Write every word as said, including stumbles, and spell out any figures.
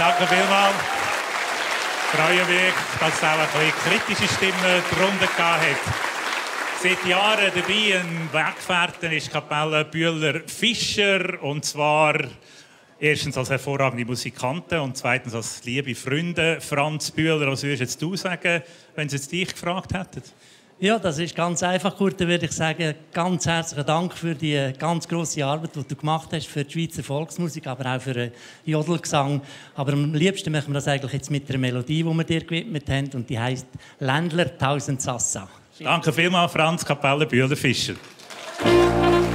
Danke vielmals. Ich freue mich, dass es auch ein bisschen kritische Stimmen darunter gegeben hat. Seit Jahren dabei ein Weggefährten ist Kapelle Bühler-Fischer. Und zwar erstens als hervorragende Musikanten und zweitens als liebe Freunde. Franz Bühler, was würdest jetzt du sagen, wenn sie jetzt dich gefragt hätten? Ja, das ist ganz einfach, Kurt. Dann würde ich sagen, ganz herzlichen Dank für die ganz grosse Arbeit, die du gemacht hast für die Schweizer Volksmusik, aber auch für den Jodelgesang. Aber am liebsten machen wir das eigentlich jetzt mit einer Melodie, die wir dir gewidmet haben, und die heisst «Ländler tausend Sassa». Danke vielmals, Franz, Kapelle Bühler-Fischer.